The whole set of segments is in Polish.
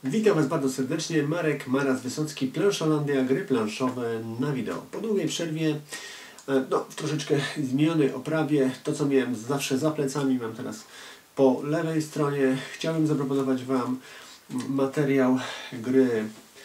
Witam Was bardzo serdecznie, Marek Maras-Wysocki, Planszolandia, gry planszowe na wideo. Po długiej przerwie, w troszeczkę zmienionej oprawie, to co miałem zawsze za plecami, mam teraz po lewej stronie. Chciałbym zaproponować Wam materiał gry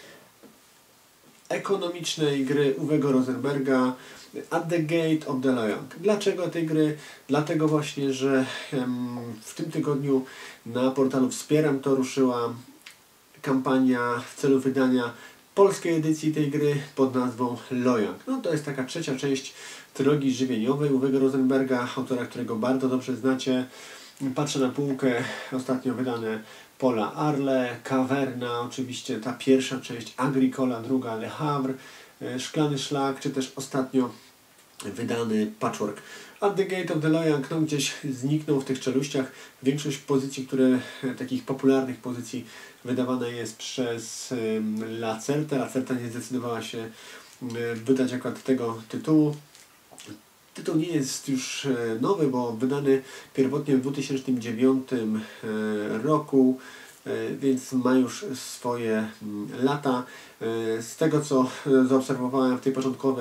ekonomicznej, gry Uwego Rosenberga, At the Gate of the Lion. Dlaczego tej gry? Dlatego właśnie, że w tym tygodniu na portalu Wspieram to ruszyła kampania w celu wydania polskiej edycji tej gry pod nazwą Lojang. To jest taka trzecia część trylogii żywieniowej Uwego Rosenberga, autora, którego bardzo dobrze znacie. Patrzę na półkę, ostatnio wydane Pola Arle, Caverna, oczywiście ta pierwsza część, Agricola, druga Le Havre, Szklany Szlak, czy też ostatnio wydany Patchwork. At the Gate of the Lion gdzieś zniknął w tych czeluściach. Większość pozycji, takich popularnych pozycji wydawana jest przez Lacertę. Lacerta nie zdecydowała się wydać akurat tego tytułu. Tytuł nie jest już nowy, bo wydany pierwotnie w 2009 roku, więc ma już swoje lata. Z tego co zaobserwowałem w tej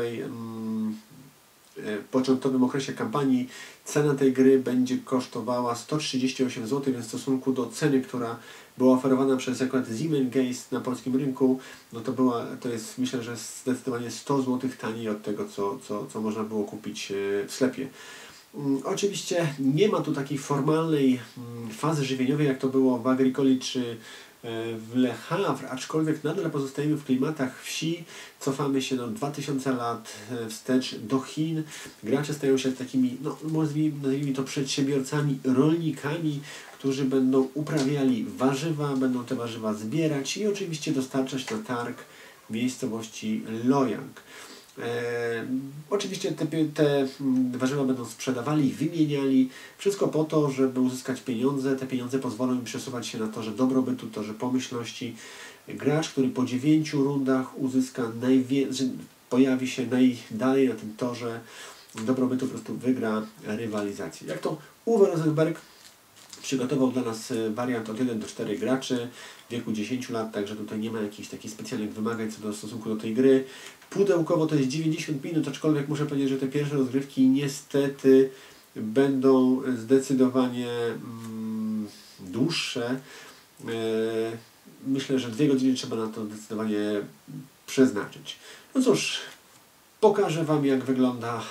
początkowym okresie kampanii, cena tej gry będzie kosztowała 138 zł, więc w stosunku do ceny, która była oferowana przez akurat Siemengeist na polskim rynku, to jest, myślę, że zdecydowanie 100 zł taniej od tego, co można było kupić w sklepie. Oczywiście nie ma tu takiej formalnej fazy żywieniowej, jak to było w Agricoli czy w Le Havre, aczkolwiek nadal pozostajemy w klimatach wsi, cofamy się 2000 lat wstecz do Chin. Gracze stają się takimi, nazwijmy to, przedsiębiorcami, rolnikami, którzy będą uprawiali warzywa, będą te warzywa zbierać i oczywiście dostarczać na targ miejscowości Lojang. Oczywiście te warzywa będą sprzedawali, wymieniali, wszystko po to, żeby uzyskać pieniądze. Te pieniądze pozwolą im przesuwać się na torze dobrobytu, torze pomyślności. Gracz, który po 9 rundach pojawi się najdalej na tym torze dobrobytu, po prostu wygra rywalizację. Jak to Uwe Rosenberg przygotował dla nas wariant od 1 do 4 graczy w wieku 10 lat, także tutaj nie ma jakichś takich specjalnych wymagań co do stosunku do tej gry. Pudełkowo to jest 90 minut, aczkolwiek muszę powiedzieć, że te pierwsze rozgrywki niestety będą zdecydowanie dłuższe. Myślę, że 2 godziny trzeba na to zdecydowanie przeznaczyć. No cóż, pokażę Wam, jak wygląda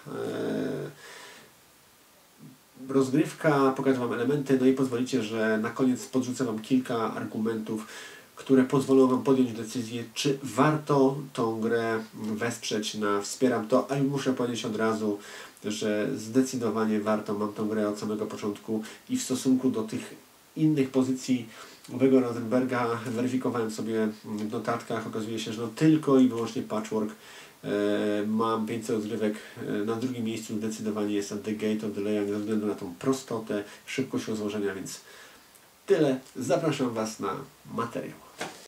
rozgrywka, pokażę Wam elementy, i pozwolicie, że na koniec podrzucę Wam kilka argumentów, które pozwolą Wam podjąć decyzję, czy warto tą grę wesprzeć na Wspieram to, a muszę powiedzieć od razu, że zdecydowanie warto. Mam tą grę od samego początku i w stosunku do tych innych pozycji Uwego Rosenberga weryfikowałem sobie w notatkach, okazuje się, że tylko i wyłącznie Patchwork. Mam 500 rozgrywek, na drugim miejscu zdecydowanie jest At the Gate of the Lion ze względu na tą prostotę, szybkość rozłożenia, więc tyle. Zapraszam Was na materiał.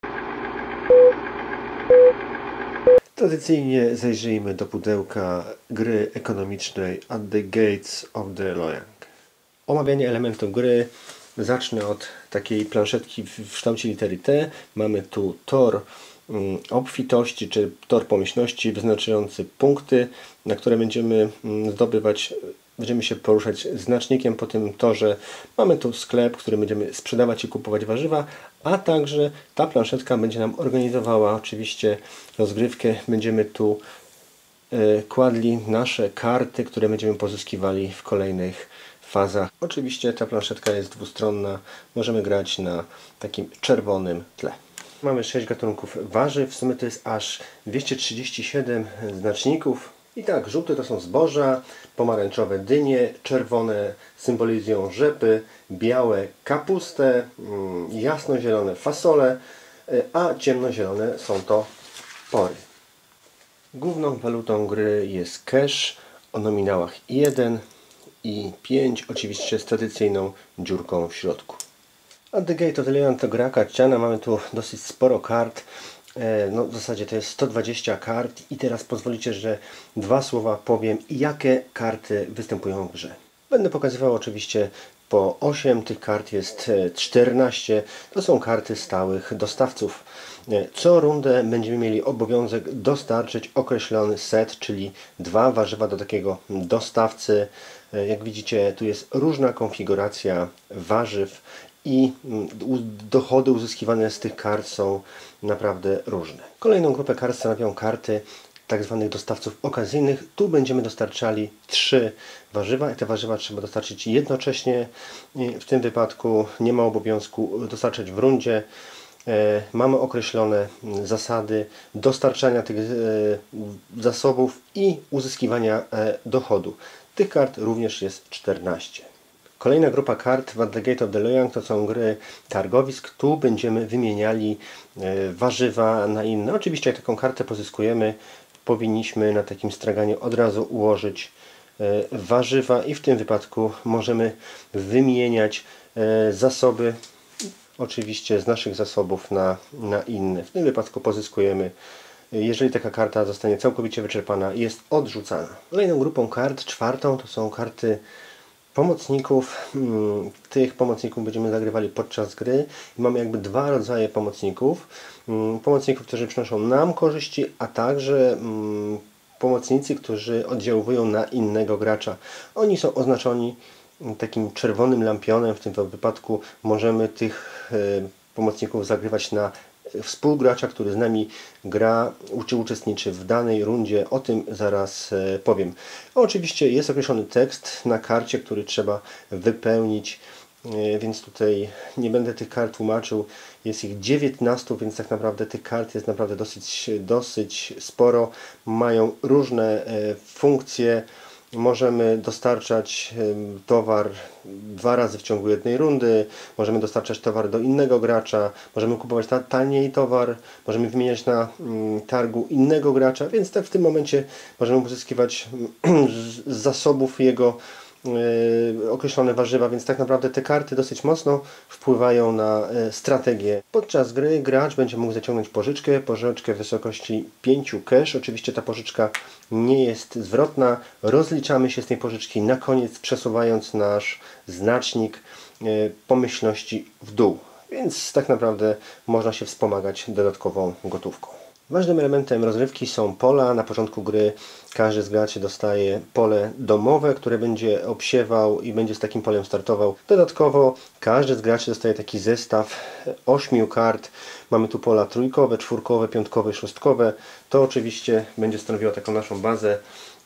Tradycyjnie zajrzyjmy do pudełka gry ekonomicznej At the Gates of the Lion. Omawianie elementów gry. Zacznę od takiej planszetki w kształcie litery T. Mamy tu tor obfitości, czy tor pomyślności, wyznaczający punkty, na które będziemy zdobywać. Będziemy się poruszać znacznikiem po tym torze. Mamy tu sklep, w którym będziemy sprzedawać i kupować warzywa, a także ta planszetka będzie nam organizowała oczywiście rozgrywkę. Będziemy tu kładli nasze karty, które będziemy pozyskiwali w kolejnych fazach. Oczywiście ta planszetka jest dwustronna. Możemy grać na takim czerwonym tle. Mamy 6 gatunków warzyw. W sumie to jest aż 237 znaczników. I tak, żółte to są zboża, pomarańczowe dynie, czerwone symbolizują rzepy, białe kapustę, jasnozielone fasole, a ciemnozielone są to pory. Główną walutą gry jest cash o nominałach 1 i 5, oczywiście z tradycyjną dziurką w środku. At the Gate of the Lion to gra karciana, mamy tu dosyć sporo kart. W zasadzie to jest 120 kart i teraz pozwolicie, że 2 słowa powiem, jakie karty występują w grze. Będę pokazywał oczywiście po 8, tych kart jest 14. To są karty stałych dostawców. Co rundę będziemy mieli obowiązek dostarczyć określony set, czyli 2 warzywa do takiego dostawcy. Jak widzicie, tu jest różna konfiguracja warzyw i dochody uzyskiwane z tych kart są naprawdę różne. Kolejną grupę kart stanowią karty tak zwanych dostawców okazyjnych. Tu będziemy dostarczali 3 warzywa i te warzywa trzeba dostarczyć jednocześnie. W tym wypadku nie ma obowiązku dostarczać w rundzie. Mamy określone zasady dostarczania tych zasobów i uzyskiwania dochodu. Tych kart również jest 14. Kolejna grupa kart w At the Gate of the Loyang to są gry targowisk. Tu będziemy wymieniali warzywa na inne. Oczywiście jak taką kartę pozyskujemy, powinniśmy na takim straganie od razu ułożyć warzywa i w tym wypadku możemy wymieniać zasoby oczywiście z naszych zasobów na inne. W tym wypadku pozyskujemy, jeżeli taka karta zostanie całkowicie wyczerpana, jest odrzucana. Kolejną grupą kart, 4, to są karty pomocników. Tych pomocników będziemy zagrywali podczas gry. I mamy jakby 2 rodzaje pomocników. Pomocników, którzy przynoszą nam korzyści, a także pomocnicy, którzy oddziałują na innego gracza. Oni są oznaczeni takim czerwonym lampionem. W tym wypadku możemy tych pomocników zagrywać na współgracza, który z nami gra, czy uczestniczy w danej rundzie. O tym zaraz powiem. Oczywiście jest określony tekst na karcie, który trzeba wypełnić, więc tutaj nie będę tych kart tłumaczył. Jest ich 19, więc tak naprawdę tych kart jest naprawdę dosyć sporo. Mają różne funkcje. Możemy dostarczać towar 2 razy w ciągu jednej rundy, możemy dostarczać towar do innego gracza, możemy kupować taniej towar, możemy wymieniać na targu innego gracza, więc tak w tym momencie możemy uzyskiwać z zasobów jego określone warzywa, więc tak naprawdę te karty dosyć mocno wpływają na strategię. Podczas gry gracz będzie mógł zaciągnąć pożyczkę w wysokości 5 cash. Oczywiście ta pożyczka nie jest zwrotna. Rozliczamy się z tej pożyczki na koniec, przesuwając nasz znacznik pomyślności w dół. Więc tak naprawdę można się wspomagać dodatkową gotówką. Ważnym elementem rozrywki są pola. Na początku gry każdy z graczy dostaje pole domowe, które będzie obsiewał i będzie z takim polem startował. Dodatkowo każdy z graczy dostaje taki zestaw 8 kart. Mamy tu pola trójkowe, czwórkowe, piątkowe, szóstkowe. To oczywiście będzie stanowiło taką naszą bazę.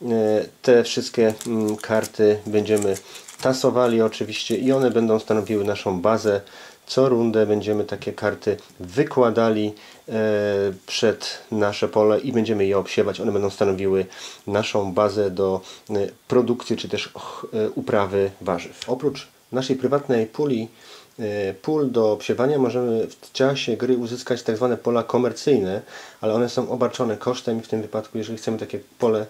Te wszystkie karty będziemy tasowali oczywiście i one będą stanowiły naszą bazę. Co rundę będziemy takie karty wykładali przed nasze pole i będziemy je obsiewać. One będą stanowiły naszą bazę do produkcji czy też uprawy warzyw. Oprócz naszej prywatnej pól do obsiewania możemy w czasie gry uzyskać tak zwane pola komercyjne, ale one są obarczone kosztem i w tym wypadku, jeżeli chcemy takie pole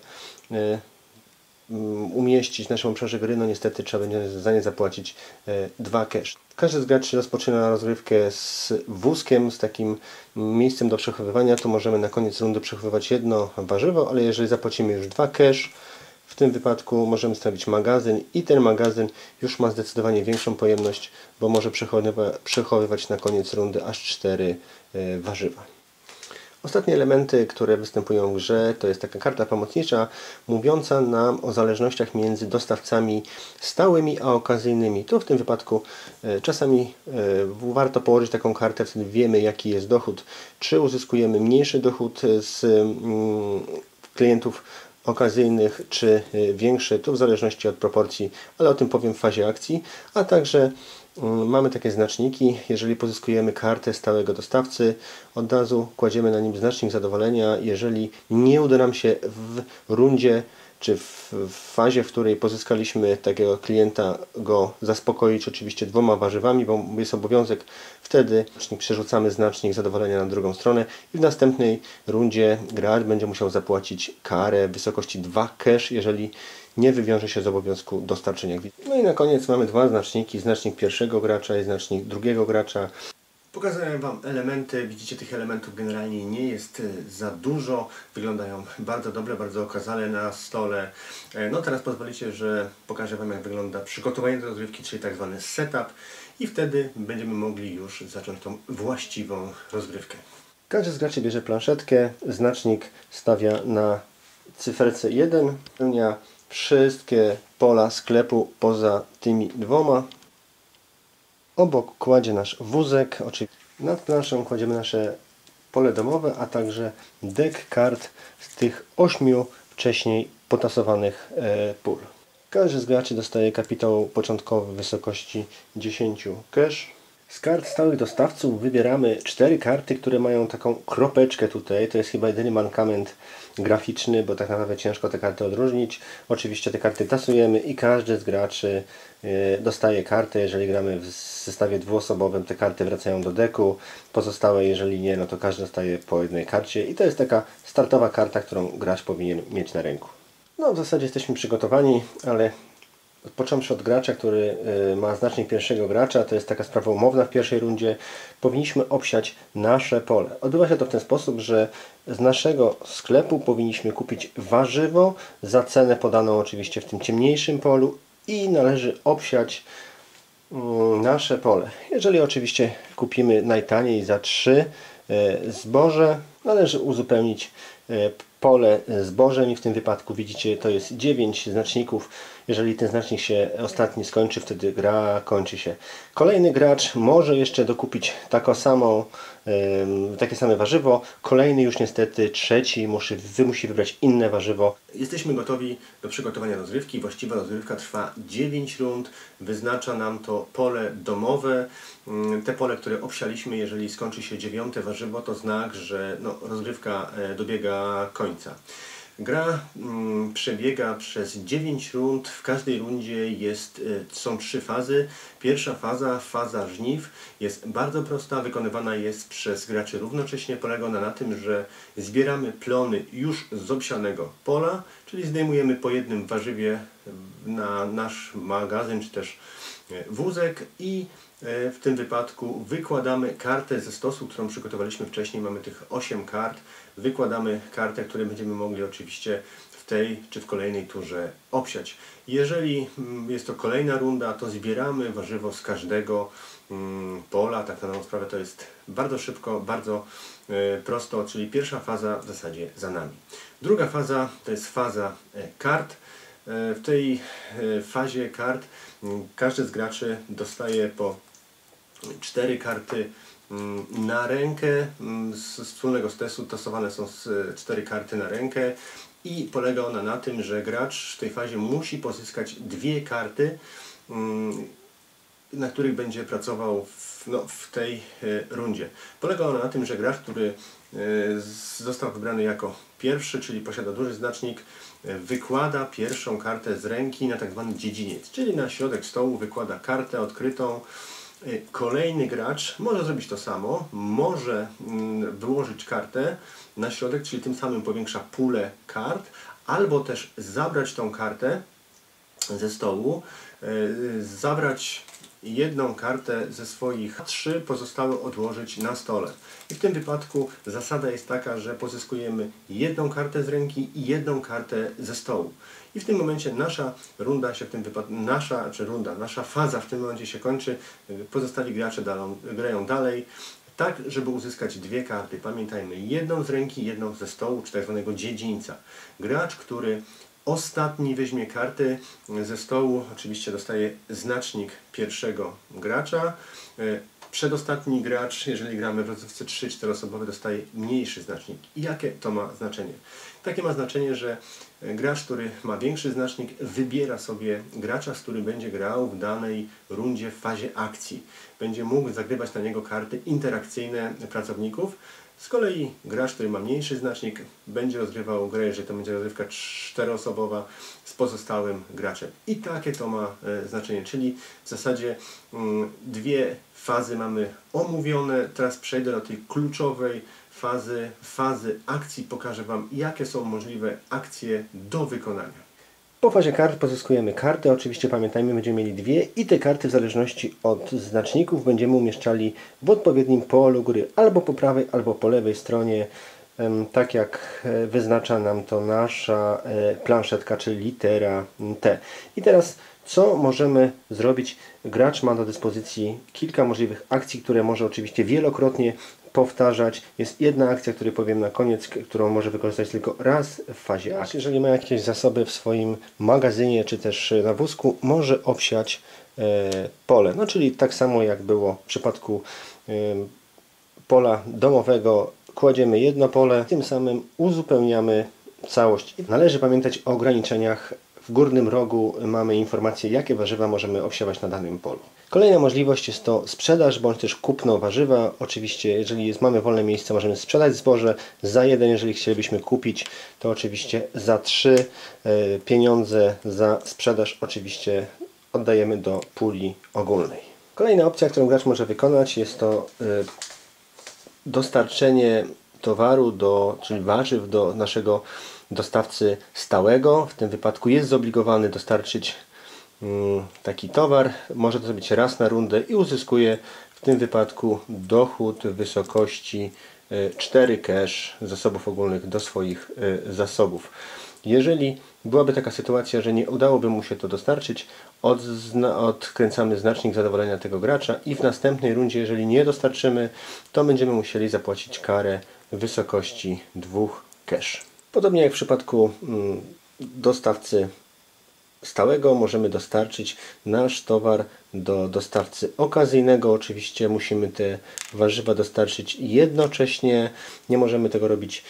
umieścić w naszym obszarze gry, no niestety trzeba będzie za nie zapłacić 2 cash. Każdy z graczy rozpoczyna rozgrywkę z wózkiem, z takim miejscem do przechowywania, to możemy na koniec rundy przechowywać jedno warzywo, ale jeżeli zapłacimy już 2 cash, w tym wypadku możemy stawić magazyn i ten magazyn już ma zdecydowanie większą pojemność, bo może przechowywać na koniec rundy aż 4 warzywa. Ostatnie elementy, które występują w grze, to jest taka karta pomocnicza mówiąca nam o zależnościach między dostawcami stałymi a okazyjnymi. Tu w tym wypadku czasami warto położyć taką kartę, wtedy wiemy jaki jest dochód. Czy uzyskujemy mniejszy dochód z klientów okazyjnych, czy większy, to w zależności od proporcji, ale o tym powiem w fazie akcji, a także mamy takie znaczniki. Jeżeli pozyskujemy kartę stałego dostawcy, od razu kładziemy na nim znacznik zadowolenia. Jeżeli nie uda nam się w rundzie czy w fazie, w której pozyskaliśmy takiego klienta, go zaspokoić oczywiście 2 warzywami, bo jest obowiązek, wtedy przerzucamy znacznik zadowolenia na drugą stronę i w następnej rundzie gracz będzie musiał zapłacić karę w wysokości 2 cash, jeżeli nie wywiąże się z obowiązku dostarczenia. No i na koniec mamy 2 znaczniki, znacznik pierwszego gracza i znacznik drugiego gracza. Pokazałem Wam elementy, widzicie, tych elementów generalnie nie jest za dużo, wyglądają bardzo dobrze, bardzo okazale na stole. No teraz pozwolicie, że pokażę Wam, jak wygląda przygotowanie do rozgrywki, czyli tak zwany setup, i wtedy będziemy mogli już zacząć tą właściwą rozgrywkę. Każdy z graczy bierze planszetkę, znacznik stawia na cyferce 1, spełnia wszystkie pola sklepu poza tymi dwoma. Obok kładzie nasz wózek, oczywiście nad planszą kładziemy nasze pole domowe, a także deck kart z tych 8 wcześniej potasowanych pól. Każdy z graczy dostaje kapitał początkowy w wysokości 10 cash. Z kart stałych dostawców wybieramy 4 karty, które mają taką kropeczkę tutaj. To jest chyba jedyny mankament graficzny, bo tak naprawdę ciężko te karty odróżnić. Oczywiście te karty tasujemy i każdy z graczy dostaje kartę. Jeżeli gramy w zestawie dwuosobowym, te karty wracają do deku. Pozostałe, jeżeli nie, no to każdy dostaje po jednej karcie. I to jest taka startowa karta, którą gracz powinien mieć na ręku. No w zasadzie jesteśmy przygotowani, ale począwszy od gracza, który ma znacznik pierwszego gracza, to jest taka sprawa umowna w pierwszej rundzie, powinniśmy obsiać nasze pole. Odbywa się to w ten sposób, że z naszego sklepu powinniśmy kupić warzywo za cenę podaną oczywiście w tym ciemniejszym polu i należy obsiać nasze pole. Jeżeli oczywiście kupimy najtaniej za 3 zboże, należy uzupełnić pole zbożem i w tym wypadku widzicie, to jest 9 znaczników. Jeżeli ten znacznik się ostatni skończy, wtedy gra kończy się. Kolejny gracz może jeszcze dokupić takie same warzywo. Kolejny już niestety, trzeci musi wybrać inne warzywo. Jesteśmy gotowi do przygotowania rozgrywki. Właściwa rozgrywka trwa 9 rund. Wyznacza nam to pole domowe. Te pole, które obsialiśmy, jeżeli skończy się 9 warzywo, to znak, że rozgrywka dobiega końca. Gra przebiega przez 9 rund. W każdej rundzie są 3 fazy. Pierwsza faza, faza żniw, jest bardzo prosta, wykonywana jest przez graczy równocześnie. Polega ona na tym, że zbieramy plony już z obsianego pola, czyli zdejmujemy po jednym warzywie na nasz magazyn czy też wózek i w tym wypadku wykładamy kartę ze stosu, którą przygotowaliśmy wcześniej. Mamy tych 8 kart. Wykładamy kartę, które będziemy mogli oczywiście w tej czy w kolejnej turze obsiać. Jeżeli jest to kolejna runda, to zbieramy warzywo z każdego pola. Tak na dobrą sprawę to jest bardzo szybko, bardzo prosto, czyli pierwsza faza w zasadzie za nami. Druga faza to jest faza kart. W tej fazie kart każdy z graczy dostaje po 4 karty na rękę. Z wspólnego stosu tasowane są 4 karty na rękę i polega ona na tym, że gracz w tej fazie musi pozyskać 2 karty, na których będzie pracował w tej rundzie. Polega ona na tym, że gracz, który został wybrany jako pierwszy, czyli posiada duży znacznik, wykłada pierwszą kartę z ręki na tak zwany dziedziniec, czyli na środek stołu wykłada kartę odkrytą. Kolejny gracz może zrobić to samo, może wyłożyć kartę na środek, czyli tym samym powiększa pulę kart, albo też zabrać tą kartę ze stołu, zabrać jedną kartę ze swoich 3 pozostałe odłożyć na stole. I w tym wypadku zasada jest taka, że pozyskujemy jedną kartę z ręki i jedną kartę ze stołu. I w tym momencie nasza runda się nasza faza w tym momencie się kończy. Pozostali gracze grają dalej, tak żeby uzyskać 2 karty. Pamiętajmy, jedną z ręki, jedną ze stołu, czy tak zwanego dziedzińca. Gracz, który ostatni weźmie karty ze stołu, oczywiście dostaje znacznik pierwszego gracza. Przedostatni gracz, jeżeli gramy w rozgrywce 3-4 osobowe, dostaje mniejszy znacznik. I jakie to ma znaczenie? Takie ma znaczenie, że gracz, który ma większy znacznik, wybiera sobie gracza, z którym będzie grał w danej rundzie w fazie akcji. Będzie mógł zagrywać na niego karty interakcyjne pracowników. Z kolei gracz, który ma mniejszy znacznik, będzie rozgrywał grę, jeżeli to będzie rozgrywka 4-osobowa, z pozostałym graczem. I takie to ma znaczenie, czyli w zasadzie 2 fazy mamy omówione. Teraz przejdę do tej kluczowej fazy akcji. Pokażę Wam, jakie są możliwe akcje do wykonania. Po fazie kart pozyskujemy karty. Oczywiście pamiętajmy, będziemy mieli dwie i te karty w zależności od znaczników będziemy umieszczali w odpowiednim polu gry, albo po prawej, albo po lewej stronie, tak jak wyznacza nam to nasza planszetka, czyli litera T. I teraz co możemy zrobić? Gracz ma do dyspozycji kilka możliwych akcji, które może oczywiście wielokrotnie powtarzać. Jest jedna akcja, której powiem na koniec, którą może wykorzystać tylko raz w fazie akcji. Jeżeli ma jakieś zasoby w swoim magazynie, czy też na wózku, może obsiać pole. No, czyli tak samo jak było w przypadku pola domowego, kładziemy jedno pole, tym samym uzupełniamy całość. Należy pamiętać o ograniczeniach. W górnym rogu mamy informację, jakie warzywa możemy obsiewać na danym polu. Kolejna możliwość jest to sprzedaż bądź też kupno warzywa. Oczywiście, jeżeli mamy wolne miejsce, możemy sprzedać zboże za 1, jeżeli chcielibyśmy kupić, to oczywiście za 3. Pieniądze za sprzedaż oczywiście oddajemy do puli ogólnej. Kolejna opcja, którą gracz może wykonać, jest to dostarczenie towaru, czyli warzyw do naszego dostawcy stałego. W tym wypadku jest zobligowany dostarczyć taki towar. Może to zrobić raz na rundę i uzyskuje w tym wypadku dochód w wysokości 4 cash zasobów ogólnych do swoich zasobów. Jeżeli byłaby taka sytuacja, że nie udałoby mu się to dostarczyć, odkręcamy znacznik zadowolenia tego gracza i w następnej rundzie, jeżeli nie dostarczymy, to będziemy musieli zapłacić karę w wysokości 2 cash. Podobnie jak w przypadku dostawcy stałego, możemy dostarczyć nasz towar do dostawcy okazyjnego. Oczywiście musimy te warzywa dostarczyć jednocześnie. Nie możemy tego robić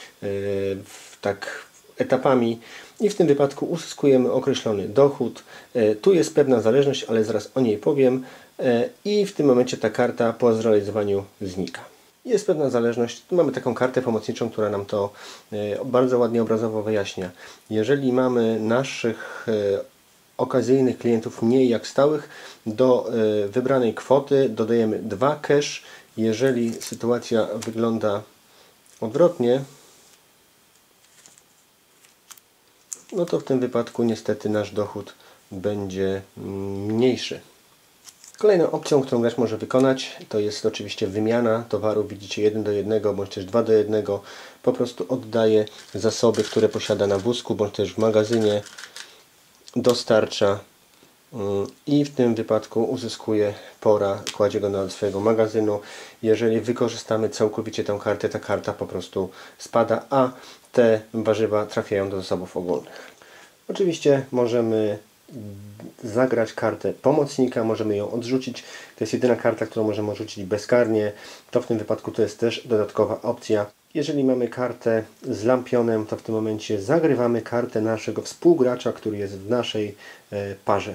tak etapami i w tym wypadku uzyskujemy określony dochód. Tu jest pewna zależność, ale zaraz o niej powiem. I w tym momencie ta karta po zrealizowaniu znika. Jest pewna zależność. Tu mamy taką kartę pomocniczą, która nam to bardzo ładnie obrazowo wyjaśnia. Jeżeli mamy naszych okazyjnych klientów mniej jak stałych, do wybranej kwoty dodajemy 2 cash. Jeżeli sytuacja wygląda odwrotnie, no to w tym wypadku niestety nasz dochód będzie mniejszy. Kolejną opcją, którą gracz może wykonać, to jest oczywiście wymiana towaru. Widzicie 1 do 1 bądź też 2 do 1. Po prostu oddaje zasoby, które posiada na wózku bądź też w magazynie, dostarcza i w tym wypadku uzyskuje pora, kładzie go do swojego magazynu. Jeżeli wykorzystamy całkowicie tę kartę, ta karta po prostu spada, a te warzywa trafiają do zasobów ogólnych. Oczywiście możemy zagrać kartę pomocnika, możemy ją odrzucić. To jest jedyna karta, którą możemy odrzucić bezkarnie. To w tym wypadku to jest też dodatkowa opcja. Jeżeli mamy kartę z lampionem, to w tym momencie zagrywamy kartę naszego współgracza, który jest w naszej parze.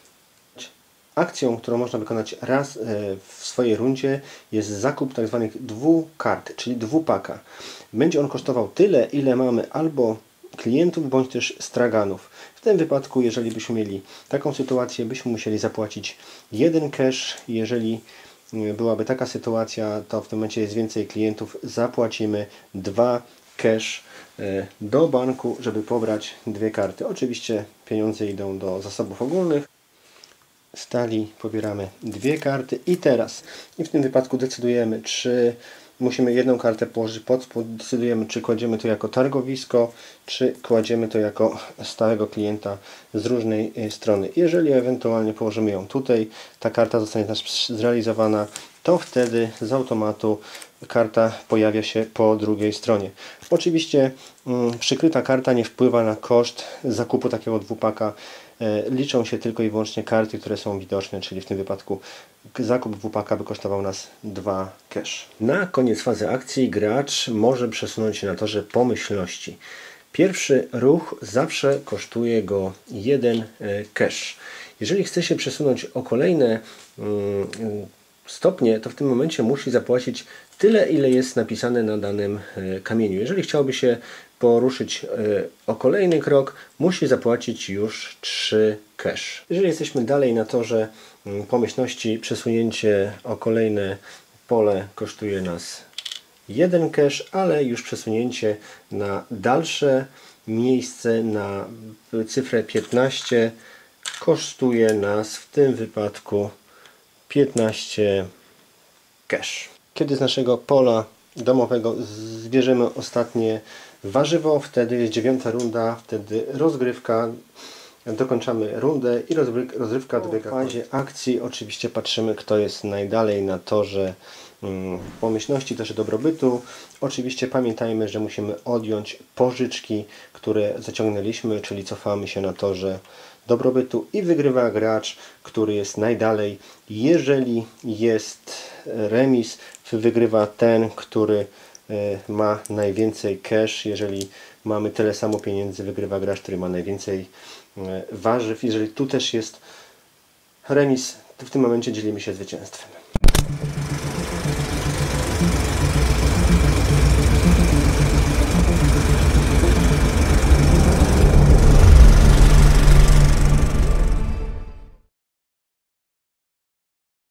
Akcją, którą można wykonać raz w swojej rundzie, jest zakup tak zwanych 2 kart, czyli 2-paka. Będzie on kosztował tyle, ile mamy albo klientów, bądź też straganów. W tym wypadku, jeżeli byśmy mieli taką sytuację, byśmy musieli zapłacić 1 cash. Jeżeli byłaby taka sytuacja, to w tym momencie jest więcej klientów, zapłacimy 2 cash do banku, żeby pobrać 2 karty. Oczywiście pieniądze idą do zasobów ogólnych. Stali pobieramy 2 karty i teraz w tym wypadku decydujemy, czy musimy jedną kartę położyć pod spód, decydujemy, czy kładziemy to jako targowisko, czy kładziemy to jako stałego klienta z różnej strony. Jeżeli ewentualnie położymy ją tutaj, ta karta zostanie zrealizowana, to wtedy z automatu karta pojawia się po drugiej stronie. Oczywiście przykryta karta nie wpływa na koszt zakupu takiego 2-paka. Liczą się tylko i wyłącznie karty, które są widoczne, czyli w tym wypadku zakup 2-paka by kosztował nas 2 cash. Na koniec fazy akcji gracz może przesunąć się na torze pomyślności. Pierwszy ruch zawsze kosztuje go 1 cash. Jeżeli chce się przesunąć o kolejne stopnie, to w tym momencie musi zapłacić tyle, ile jest napisane na danym kamieniu. Jeżeli chciałby się poruszyć o kolejny krok, musi zapłacić już 3 cash. Jeżeli jesteśmy dalej na torze pomyślności, przesunięcie o kolejne pole kosztuje nas 1 cash, ale już przesunięcie na dalsze miejsce na cyfrę 15 kosztuje nas w tym wypadku 15 cash. Kiedy z naszego pola domowego zbierzemy ostatnie warzywo, wtedy jest 9. runda, wtedy rozgrywka, dokończamy rundę i rozgrywka dobiega. W fazie akcji oczywiście patrzymy, kto jest najdalej na torze pomyślności, torze dobrobytu. Oczywiście pamiętajmy, że musimy odjąć pożyczki, które zaciągnęliśmy, czyli cofamy się na torze dobrobytu i wygrywa gracz, który jest najdalej. Jeżeli jest remis, wygrywa ten, który ma najwięcej cash. Jeżeli mamy tyle samo pieniędzy, wygrywa gracz, który ma najwięcej warzyw. Jeżeli tu też jest remis, to w tym momencie dzielimy się zwycięstwem.